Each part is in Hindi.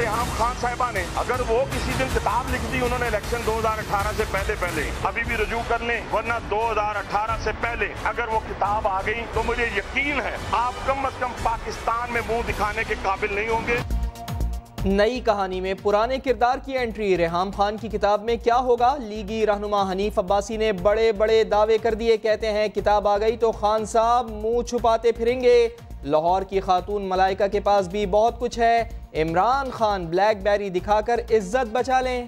रेहाम खान साहिबा ने अगर वो किसी दिन किताब लिख दी उन्होंने इलेक्शन 2018 से पहले अभी भी रजू कर लें, वरना 2018 से पहले अगर वो किताब आ गई तो मुझे यकीन है आप कम अज कम पाकिस्तान में मुंह दिखाने के काबिल नहीं होंगे। नई कहानी में पुराने किरदार की एंट्री। रेहाम खान की किताब में क्या होगा? लीगी रहनुमा हनीफ अब्बासी ने बड़े बड़े दावे कर दिए। कहते हैं किताब आ गई तो खान साहब मुंह छुपाते फिरेंगे। लाहौर की खातून मलाइका के पास भी बहुत कुछ है। इमरान खान ब्लैकबेरी दिखाकर इज्जत बचा लें।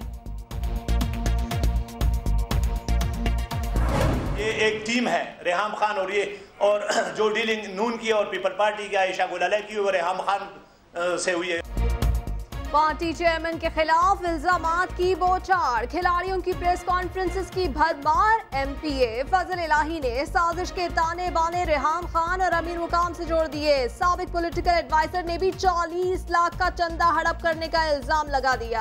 ये एक टीम है रेहाम खान और जो डीलिंग नून की और पीपल पार्टी की आयशा गुलाले की वो रेहाम खान से हुई है। पार्टी चेयरमैन के खिलाफ इल्जामात की बौछार, खिलाड़ियों की प्रेस कॉन्फ्रेंसेस की भरमार। एमपीए फजल इलाही ने साजिश के ताने बाने रेहाम खान और अमीर मुकाम से जोड़ दिए। साबिक पॉलिटिकल एडवाइजर ने भी 40 लाख का चंदा हड़प करने का इल्जाम लगा दिया।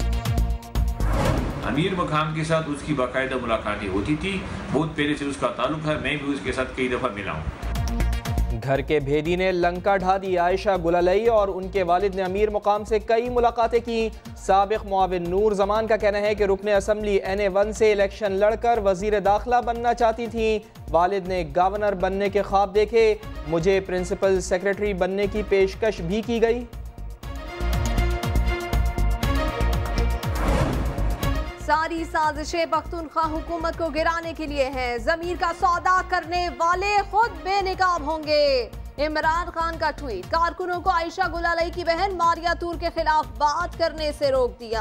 अमीर मुकाम के साथ उसकी बाकायदा मुलाकातें होती थी, बहुत पहले से उसका ताल्लुक है, मैं भी उसके साथ कई दफा मिला हूँ। घर के भेदी ने लंका ढा दी। आयशा गुलालई और उनके वालिद ने अमीर मुकाम से कई मुलाकातें की। साबिक मुआविन नूर जमान का कहना है कि रुकने असम्बली NA1 से इलेक्शन लड़कर वजीर दाखिला बनना चाहती थी। वालिद ने गवर्नर बनने के ख्वाब देखे। मुझे प्रिंसिपल सेक्रेटरी बनने की पेशकश भी की गई। सारी साजिशें पख्तूनख्वा हुकूमत को गिराने के लिए हैं। जमीर का सौदा करने वाले खुद बेनिकाब होंगे। इमरान खान का ट्वीट, कारकुनों को आयशा गुलालई की बहन मारिया तूर के खिलाफ बात करने से रोक दिया।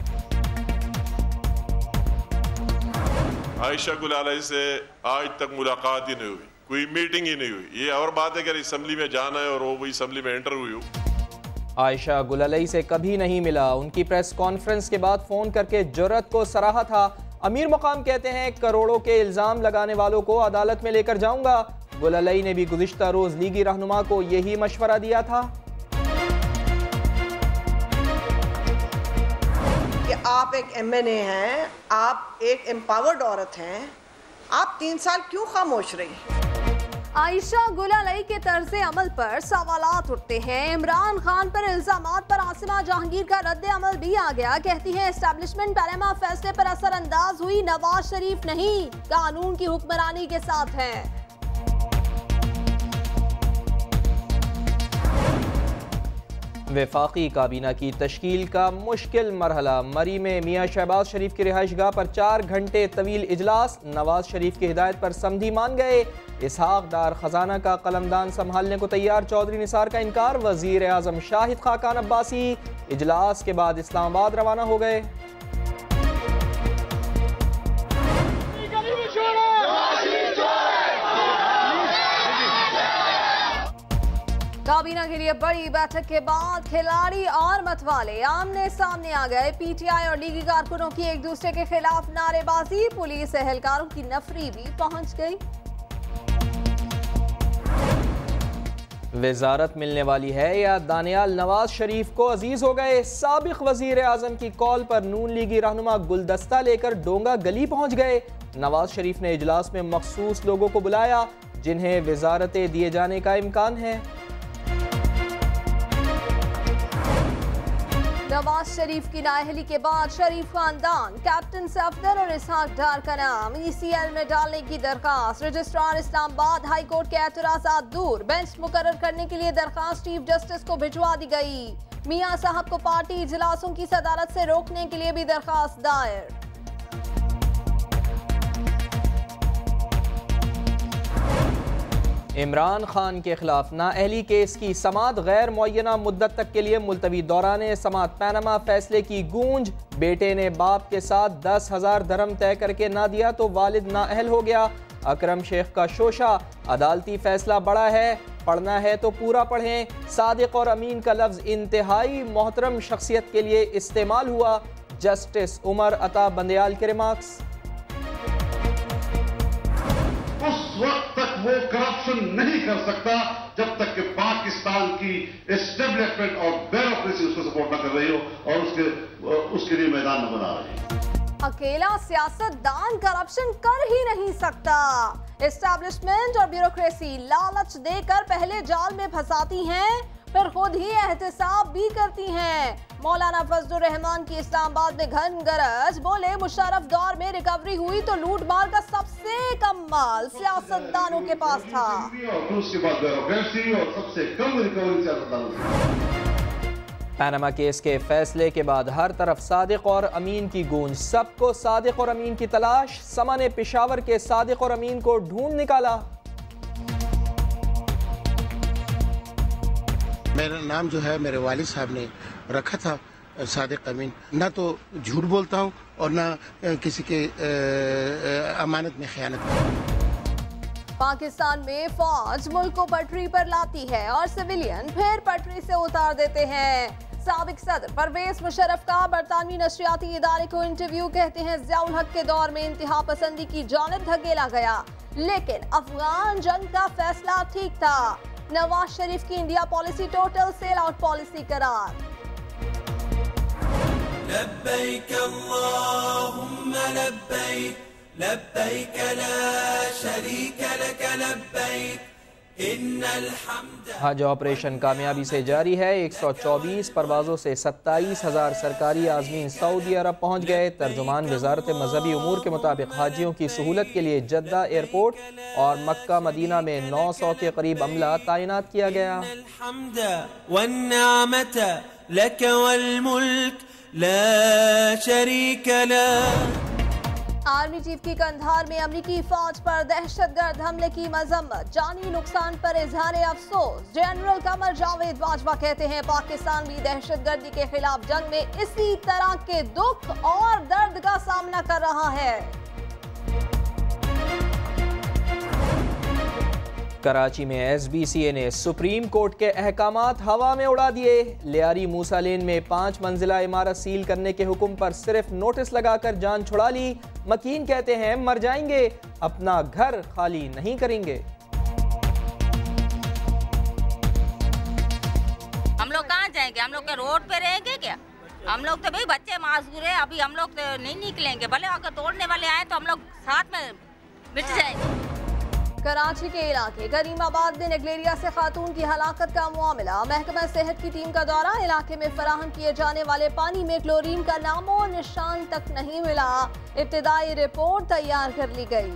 आयशा गुलालई से आज तक मुलाकात ही नहीं हुई, कोई मीटिंग ही नहीं हुई। ये और बात है कि असेंबली में जाना है और वो भी असेंबली में एंटर हुई हो। आयशा गुलालई से कभी नहीं मिला। उनकी प्रेस कॉन्फ्रेंस के बाद फ़ोन करके जुर्रत को सराहा था। अमीर मुकाम कहते हैं करोड़ों के इल्ज़ाम लगाने वालों को अदालत में लेकर जाऊंगा। गुलालई ने भी गुज़िश्ता रोज़ लीगी रहनुमा को यही मशवरा दिया था कि आप एक MNA हैं, आप एक एम्पावर्ड औरत हैं, आप 3 साल क्यों खामोश रही? आयशा गुलालई के तर्ज़े अमल पर सवालात उठते हैं। इमरान खान पर इल्जामात पर आसिमा जहांगीर का रद्द अमल भी आ गया। कहती है एस्टेब्लिशमेंट पैनामा फैसले पर असरअंदाज हुई, नवाज शरीफ नहीं, कानून की हुक्मरानी के साथ है। वफाकी काबीना की तश्कील का मुश्किल मरहला। मरी में मियाँ शहबाज शरीफ की रिहाइशगाह पर 4 घंटे तवील इजलास। नवाज शरीफ की हिदायत पर समधी मान गए। इसहाक डार खजाना का कलमदान संभालने को तैयार। चौधरी निसार का इनकार। वजीर आजम शाहिद खाकान अब्बासी इजलास के बाद इस्लामाबाद रवाना हो गए। काबीना के लिए बड़ी बैठक के बाद खिलाड़ी और मतवाले आमने सामने आ गए। PTI और लीगी कारकुनों की एक दूसरे के खिलाफ नारेबाजी। पुलिस एहलकारों की नफरी भी पहुंच गई। वजारत मिलने वाली है या दानियाल नवाज शरीफ को अजीज हो गए। साबिक वजीर आजम की कॉल पर नून लीगी रहनुमा गुलदस्ता लेकर डोंगा गली पहुंच गए। नवाज शरीफ ने इजलास में मखसूस लोगों को बुलाया जिन्हें वजारतें दिए जाने का इम्कान है। नवाज शरीफ की नाअहली के बाद शरीफ खानदान, कैप्टन सफदर और इसहाक डार का नाम ECL में डालने की दरखास्त। रजिस्ट्रार इस्लामाबाद हाई कोर्ट के एतराज़ात दूर। बेंच मुकर्रर करने के लिए दरखास्त चीफ जस्टिस को भिजवा दी गई। मियां साहब को पार्टी इजलासों की सदारत से रोकने के लिए भी दरखास्त दायर। इमरान खान के खिलाफ नाअहली केस की समाअत गैर मुअय्यना मुद्दत तक के लिए मुलतवी। दौरान समाअत पैनामा फैसले की गूंज। बेटे ने बाप के साथ 10,000 दरम तय करके ना दिया तो वालिद नाअहल हो गया। अकरम शेख का शोशा, अदालती फैसला बड़ा है, पढ़ना है तो पूरा पढ़ें। सादिक और अमीन का लफ्ज़ इंतहाई मोहतरम शख्सियत के लिए इस्तेमाल हुआ। जस्टिस उमर अता बंदयाल के रिमार्क्स। उस वक्त तक वो करप्शन नहीं कर सकता जब तक कि पाकिस्तान की एस्टेब्लिशमेंट और ब्यूरोक्रेसी उसको सपोर्ट न कर रही हो और उसके लिए मैदान न बना रही हो। अकेला सियासतदान करप्शन कर ही नहीं सकता। एस्टेब्लिशमेंट और ब्यूरोक्रेसी लालच देकर पहले जाल में फंसाती हैं, फिर खुद ही एहतसाब भी करती हैं। मौलाना फजलुर रहमान की इस्लामाबाद में घन गरज, बोले मुशर्रफ दौर में रिकवरी हुई तो लूट मार का सबसे कम माल सियासतदानों के पास था। उसके बाद ब्यूरोक्रेसी और सबसे कम रिकवरी सियासतदानों से। पैनामा केस के फैसले के बाद हर तरफ सादिक और अमीन की गूंज, सबको सादिक और अमीन की तलाश। समा ने पेशावर के सादिक और अमीन को ढूंढ निकाला। मेरा नाम जो है मेरे वालिद साहब ने रखा था सादिक अमीन। ना तो झूठ बोलता हूँ और ना किसी के अमानत में खयानत करता हूँ। पाकिस्तान में फौज मुल्क को पटरी पर लाती है और सिविलियन फिर पटरी से उतार देते हैं। साबिक सदर परवेज मुशर्रफ का बरतानवी नशरियाती इदारे को इंटरव्यू, कहते हैं ज़ियाउल हक के दौर में इंतहा पसंदी की जानिब धकेला गया, लेकिन अफगान जंग का फैसला ठीक था। नवाज शरीफ की India policy total sell out policy करार। लब्बैक अल्लाहुम्मा लब्बैक, लब्बैक ला शरीक लक लब्बैक, इन्नल हम्द। हज ऑपरेशन कामयाबी से जारी है। 124 परवाजों से 27,000 सरकारी आज़मीन सऊदी अरब पहुँच गए। तर्जुमान वजारत मजहबी उमूर के मुताबिक हाजियों की सहूलत के लिए जद्दा एयरपोर्ट और मक्का मदीना में 900 के करीब अमला तैनात किया गया। आर्मी चीफ की कंधार में अमरीकी फौज पर दहशतगर्द हमले की मजम्मत, जानी नुकसान पर इजहार अफसोस। जनरल कमर जावेद बाजवा कहते हैं पाकिस्तान भी दहशतगर्दी के खिलाफ जंग में इसी तरह के दुख और दर्द का सामना कर रहा है। कराची में SBCA ने सुप्रीम कोर्ट के अहकामात हवा में उड़ा दिए। लियारी मूसा लेन में 5 मंजिला इमारत सील करने के हुक्म पर सिर्फ नोटिस लगाकर जान छुड़ा ली। मकीन कहते हैं मर जाएंगे, अपना घर खाली नहीं करेंगे। हम लोग कहाँ जाएंगे? हम लोग के रोड पे रहेंगे क्या? हम लोग तो भाई बच्चे मासूर है, अभी हम लोग तो नहीं निकलेंगे। भले अगर तोड़ने वाले आए तो हम लोग साथ में मिट जाएंगे। कराची के इलाके करीमाबाद में नेगलेरिया से खातून की हलाकत का मामला, महकमा सेहत की टीम का दौरा। इलाके में फराहम किए जाने वाले पानी में क्लोरीन का नामो निशान तक नहीं मिला। इब्तिदाई रिपोर्ट तैयार कर ली गई।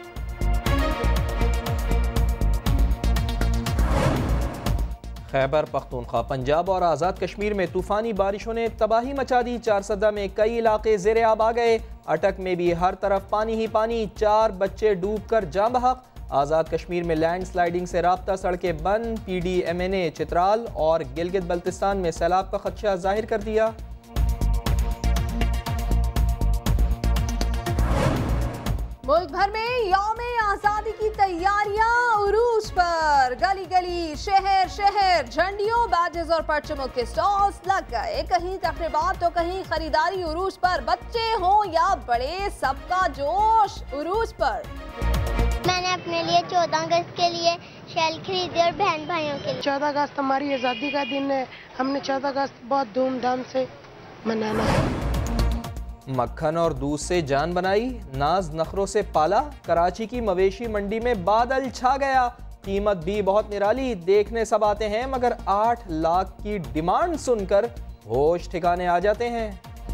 खैबर पख्तूनख्वा, पंजाब और आज़ाद कश्मीर में तूफानी बारिशों ने तबाही मचा दी। 4 सदा में कई इलाके ज़ेरे आब आ गए। अटक में भी हर तरफ पानी ही पानी, 4 बच्चे डूबकर जाँ बहक। आज़ाद कश्मीर में लैंड स्लाइडिंग से राब्ता सड़कें बंद। PDMNA चित्राल और गिलगित बल्तिस्तान में सैलाब का खदशा जाहिर कर दिया। मुल्क भर में यौम आज़ादी की तैयारियां उरूज पर। गली गली, शहर शहर झंडियों, बैजेस और परचमों के स्टॉल्स लग गए। कहीं तकरीबात तो कहीं खरीदारी। उरूज पर बच्चे हों या बड़े, सबका जोश उरूज पर। मैंने अपने लिए 14 अगस्त के लिए शैल खरीदे और बहन भाइयों के लिए। 14 अगस्त हमारी आज़ादी का दिन है। हमने 14 अगस्त बहुत धूमधाम से मनाना है। मक्खन और दूध से जान बनाई, नाज नखरों से पाला। कराची की मवेशी मंडी में बादल छा गया। कीमत भी बहुत निराली, देखने सब आते हैं मगर 8 लाख की डिमांड सुनकर होश ठिकाने आ जाते हैं।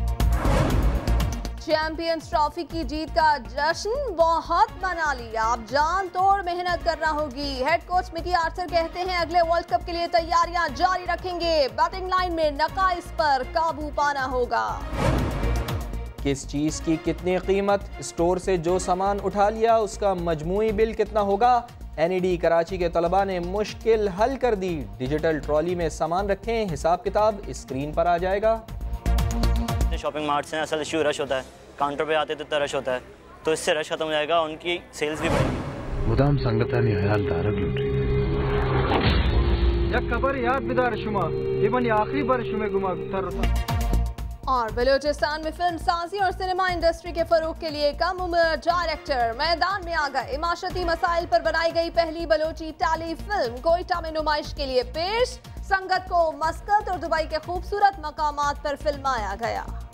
चैंपियंस ट्रॉफी की जीत का जश्न बहुत मना लिया, अब जान तोड़ मेहनत करना होगी। हेड कोच मिकी आर्थर कहते हैं अगले वर्ल्ड कप के लिए तैयारियां जारी रखेंगे। बैटिंग लाइन में नकाइस पर काबू पाना होगा। किस चीज़ की कितनी कीमत, स्टोर से जो सामान उठा लिया उसका मजमूई बिल कितना होगा। NED कराची के तलबा ने मुश्किल हल कर दी। डिजिटल ट्रॉली में सामान रखें, हिसाब किताब स्क्रीन पर आ जाएगा। शॉपिंग मार्ट से असल इशू रश होता है, काउंटर पे आते तो इतना रश होता है, तो इससे रश खत्म हो जाएगा, उनकी सेल्स भी बढ़ेगी। मुदाम संगतानी हयालदार लूट रही एक खबर याद बिदार शुमा इबन आखिरी बार शुमे गुमा तर। और बलूचिस्तान में फिल्म साजी और सिनेमा इंडस्ट्री के फरोग के लिए कम उम्र डायरेक्टर मैदान में आ गए। माशरती मसाइल पर बनाई गई पहली बलोची टेली फिल्म कोयटा में नुमाइश के लिए पेश। संगत को मस्कत और दुबई के खूबसूरत मकामात पर फिल्माया गया।